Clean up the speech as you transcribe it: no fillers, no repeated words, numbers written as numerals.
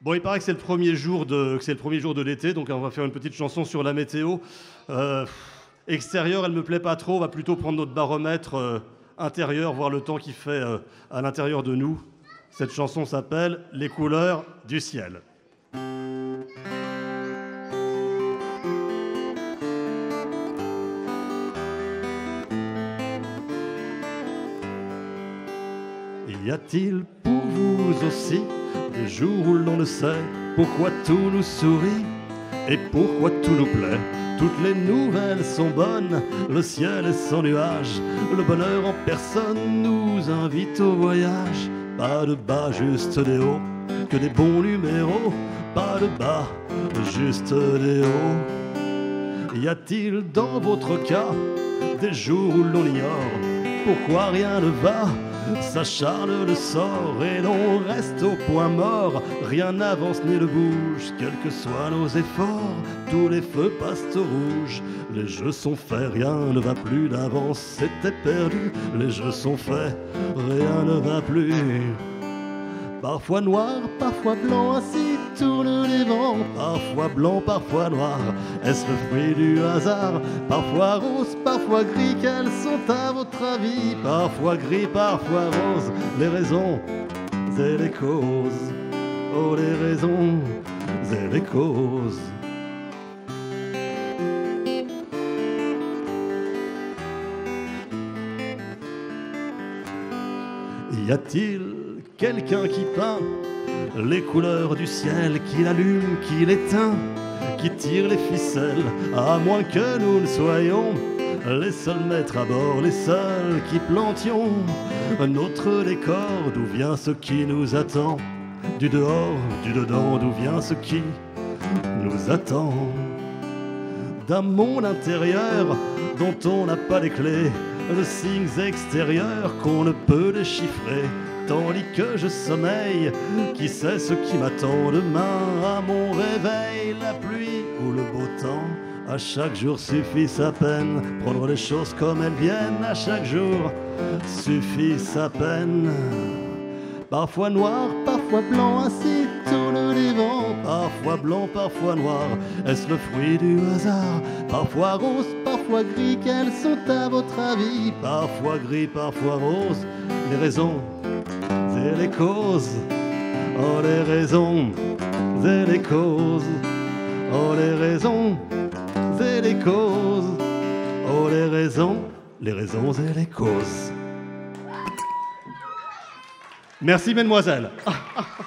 Bon, il paraît que c'est le premier jour de l'été, donc on va faire une petite chanson sur la météo. Euh, Extérieure, elle me plaît pas trop. On va plutôt prendre notre baromètre intérieur, voir le temps qu'il fait à l'intérieur de nous. Cette chanson s'appelle Les couleurs du ciel. Y a-t-il pour vous aussi des jours où l'on ne sait pourquoi tout nous sourit et pourquoi tout nous plaît? Toutes les nouvelles sont bonnes, le ciel est sans nuages, le bonheur en personne nous invite au voyage. Pas de bas, juste des hauts, que des bons numéros. Pas de bas, juste des hauts. Y a-t-il dans votre cas des jours où l'on ignore pourquoi rien ne va? S'acharne le sort et l'on reste au point mort. Rien n'avance ni ne bouge, quels que soient nos efforts. Tous les feux passent au rouge. Les jeux sont faits, rien ne va plus. D'avance c'était perdu. Les jeux sont faits, rien ne va plus. Parfois noir, parfois blanc, ainsi tournent les vents. Parfois blanc, parfois noir, est-ce le fruit du hasard? Parfois rose, parfois gris, quelles sont à votre avis? Parfois gris, parfois rose, les raisons et les causes. Oh, les raisons et les causes. Y a-t-il quelqu'un qui peint les couleurs du ciel, qui l'allume, qui l'éteint, qui tire les ficelles, à moins que nous ne soyons les seuls maîtres à bord, les seuls qui plantions notre décor? D'où vient ce qui nous attend? Du dehors, du dedans, d'où vient ce qui nous attend? D'un monde intérieur dont on n'a pas les clés, de signes extérieurs qu'on ne peut déchiffrer. Tandis que je sommeille, qui sait ce qui m'attend demain? À mon réveil, la pluie ou le beau temps? À chaque jour suffit sa peine, prendre les choses comme elles viennent. À chaque jour suffit sa peine. Parfois noir, parfois blanc, ainsi tournent les vents. Parfois blanc, parfois noir, est-ce le fruit du hasard? Parfois rose, parfois gris, quels sont à votre avis? Parfois gris, parfois rose, les raisons et les causes. Oh, les raisons et les causes. Oh, les raisons et les causes. Oh, les raisons et les causes. Merci, mesdemoiselles.